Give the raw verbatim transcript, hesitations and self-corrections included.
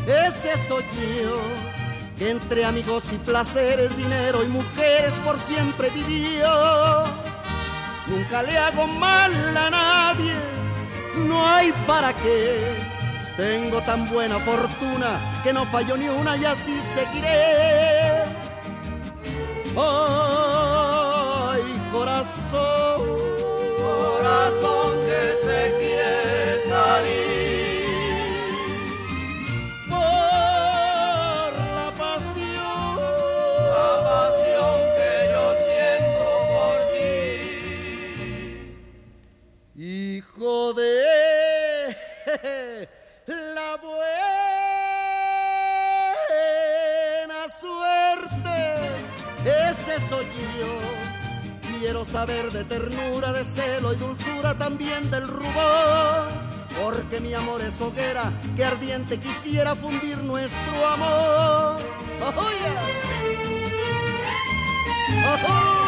ese soy yo, que entre amigos y placeres, dinero y mujeres por siempre vivió. Nunca le hago mal a nadie, no hay para qué. Tengo tan buena fortuna que no fallo ni una y así seguiré. Ay, corazón, corazón que se quiere salir por la pasión, la pasión que yo siento por ti. Hijo de la buena suerte, ese soy yo. Quiero saber de ternura, de celo y dulzura, también del rubor, porque mi amor es hoguera que ardiente quisiera fundir nuestro amor. ¡Oh, yeah! ¡Oh, oh!